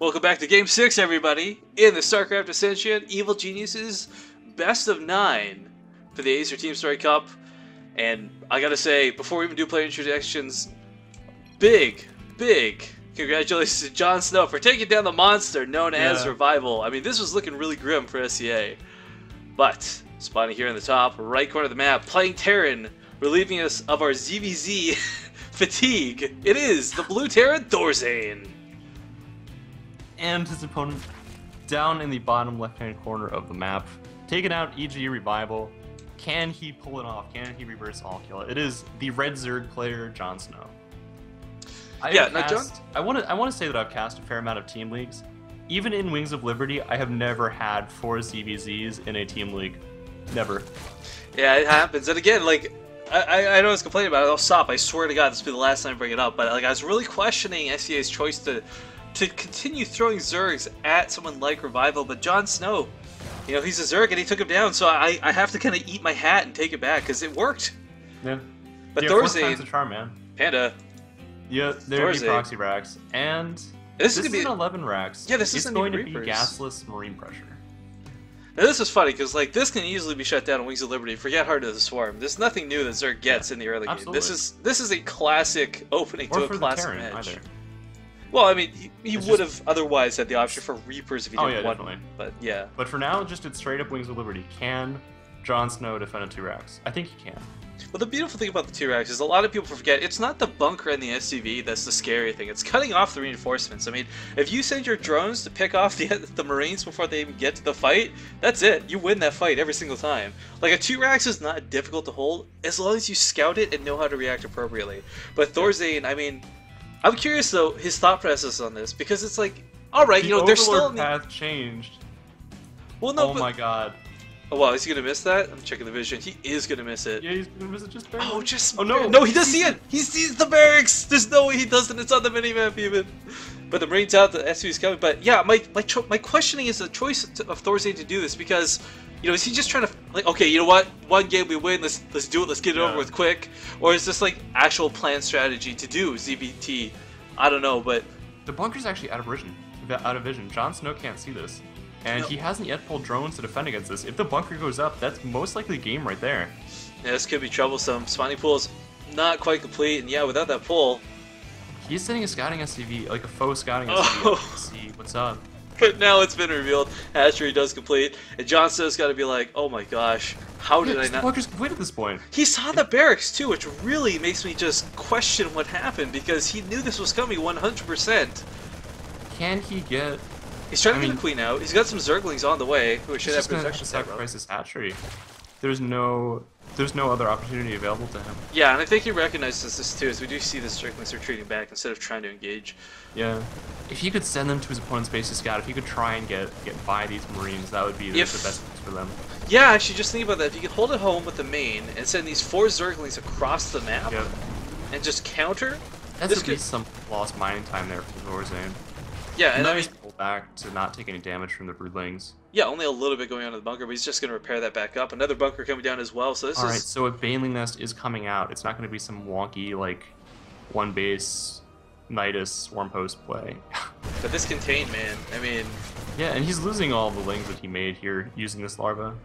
Welcome back to Game 6, everybody, in the StarCraft Ascension Evil Geniuses Best of 9 for the Acer Team Story Cup. And I gotta say, before we even do player introductions, big congratulations to Jon Snow for taking down the monster known as Revival. I mean, this was looking really grim for SCA. But, spawning here in the top right corner of the map, playing Terran, relieving us of our ZVZ fatigue, it is the blue Terran, Thorzane. And his opponent down in the bottom left-hand corner of the map, taking out EG Revival. Can he pull it off? Can he reverse all kill? It is the red Zerg player, Jon Snow. I want to say that I've cast a fair amount of team leagues. Even in Wings of Liberty, I have never had 4 ZVZs in a team league. Never. Yeah, it happens. And again, like, I know I was complaining about it. I'll stop. I swear to God, this will be the last time I bring it up. But like, I was really questioning SCA's choice to continue throwing Zergs at someone like Revival, but Jon Snow, you know, he's a Zerg and he took him down, so I have to kind of eat my hat and take it back because it worked. Yeah. But yeah, Thorzane, the charm, man. Panda. Yeah, there's the proxy racks, and this is an 11 racks. Yeah, this is going to be gasless marine pressure. Now this is funny because like this can easily be shut down in Wings of Liberty. Forget Heart of the Swarm. There's nothing new that Zerg gets in the early game. This is a classic opening to a classic match. Either. Well, I mean, he would have otherwise had the option for Reapers if he didn't want one. But yeah. But for now, just it's straight up Wings of Liberty. Can Jon Snow defend a 2-Rax? I think he can. Well, the beautiful thing about the 2-Rax is a lot of people forget it's not the bunker and the SCV that's the scary thing. It's cutting off the reinforcements. I mean, if you send your drones to pick off the Marines before they even get to the fight, that's it. You win that fight every single time. Like, a 2-Rax is not difficult to hold as long as you scout it and know how to react appropriately. But Thorzane, I mean, I'm curious though his thought process on this because it's like, all right, you know, they're still in the path changed. Well, no, oh my God. Oh wow, is he gonna miss that? I'm checking the vision. He is gonna miss it. Yeah, he's gonna miss it just barely. Oh no! No, he does see it. He sees the barracks. There's no way he doesn't. It's on the minimap even. But the Marines out, the SCV is coming. But yeah, my questioning is the choice of Thorzane to do this because, you know, is he just trying to like, okay, you know what? One game we win. Let's do it. Let's get it over with quick. Or is this like actual planned strategy to do ZBT? I don't know, but the bunker's actually out of vision. Jon Snow can't see this. And he hasn't yet pulled drones to defend against this. If the bunker goes up, that's most likely game right there. Yeah, this could be troublesome. Spawning pool's not quite complete, and yeah, without that pull... He's sending a scouting SCV, like a faux scouting SCV, to see what's up. But now it's been revealed, hatchery does complete, and Jon Snow's got to be like, oh my gosh, how did I not... The bunker's complete at this point. He saw the barracks too, which really makes me just question what happened, because he knew this was coming 100%. Can he get... He's trying to get the queen out. He's got some Zerglings on the way who should have protection. Sacrifice his hatchery. There's no other opportunity available to him. Yeah, and I think he recognizes this too, as we do see the Zerglings retreating back instead of trying to engage. Yeah. If he could send them to his opponent's base to scout, if he could try and get by these Marines, that would be the best thing for them. Yeah, actually, just think about that. If you could hold it home with the main and send these 4 Zerglings across the map and just counter, that's at least some lost mining time there for Thorzane. Yeah, and I mean, pull back to not take any damage from the Broodlings. Yeah, only a little bit going on in the bunker, but he's just going to repair that back up. Another bunker coming down as well, so this is... Alright, so a Baneling Nest is coming out. It's not going to be some wonky, like, one base Nidus Swarm Post play. But this contained, man. I mean... Yeah, and he's losing all the lings that he made here using this larva.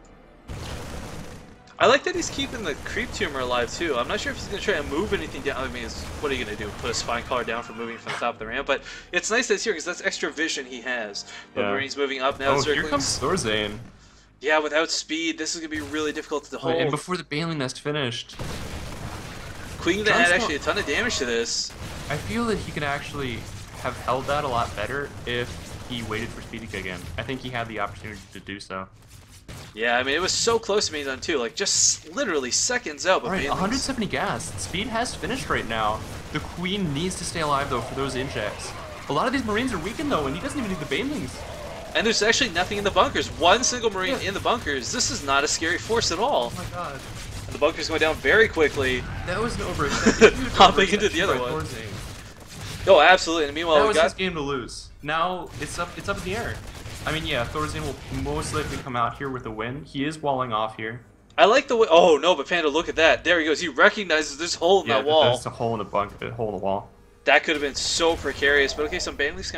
I like that he's keeping the creep tumor alive too. I'm not sure if he's going to try and move anything down. I mean, what are you going to do? Put a spine collar down for moving from the top of the ramp? But it's nice that it's here because that's extra vision he has. But Marine's moving up now. Oh, here comes Thorzane. Yeah, without speed, this is going to be really difficult to hold. And before the Baneling Nest finished. Queen had actually a ton of damage to this. I feel that he could actually have held that a lot better if he waited for speed to kick in. I think he had the opportunity to do so. Yeah, I mean, it was so close to being done too, like just literally seconds out. But Alright, 170 gas. Speed has finished right now. The Queen needs to stay alive though for those injects. A lot of these Marines are weakened though, and he doesn't even need the Banelings. And there's actually nothing in the bunkers. One single Marine in the bunkers. This is not a scary force at all. Oh my God. And the bunker's going down very quickly. That was an overextension. Hopping into the other one. Oh, absolutely. And meanwhile, that was his game to lose. Now it's up in the air. I mean, yeah, Thorzane will most likely come out here with a win. He is walling off here. I like the way. Oh no, but Panda, look at that. There he goes. He recognizes this hole in that wall. That's a hole in the hole in the wall. That could have been so precarious. But okay, some Banelings coming.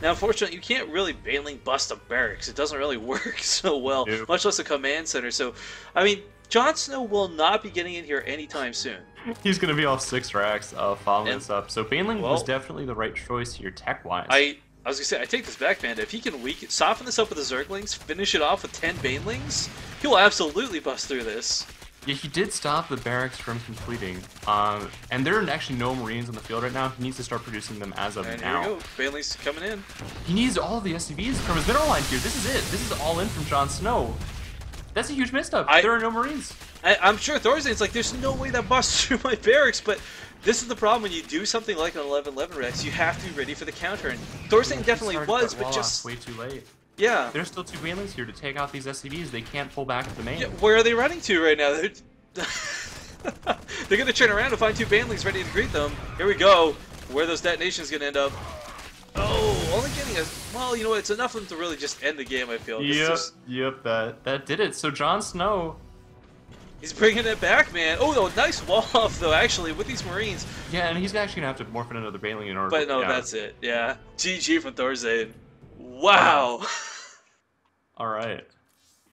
Now, unfortunately, you can't really Baneling bust a barracks. It doesn't really work so well, Nope. much less a command center. So, I mean, Jon Snow will not be getting in here anytime soon. He's gonna be off 6 racks following And- this up. So Baneling well, was definitely the right choice here tech-wise. I was gonna say, I take this back, Panda. If he can soften this up with the Zerglings, finish it off with 10 Banelings, he will absolutely bust through this. Yeah, he did stop the barracks from completing. And there are actually no Marines on the field right now. He needs to start producing them as of And now. here we go, Banelings coming in. He needs all of the SCVs from his mineral line here. This is it. This is all in from Jon Snow. That's a huge misstep. There are no Marines. I'm sure Thorzane's like, there's no way that busts through my barracks, but this is the problem when you do something like an 11-11 Rex, you have to be ready for the counter, and Thorzane definitely was, but just... way too late. Yeah. There's still 2 Banelings here to take out these SCVs. They can't pull back to the main. Yeah, where are they running to right now? They're gonna turn around and find 2 Banelings ready to greet them. Here we go. Where are those detonations gonna end up? Oh, only getting a... Well, you know what? It's enough for them to really just end the game, I feel. Yep, that did it. So Jon Snow... He's bringing it back, man. Oh, no, nice wall off, though, actually, with these Marines. Yeah, and he's actually gonna have to morph in another Baneling in order But to... no, that's it. Yeah. GG from Thorzane. Wow. Alright.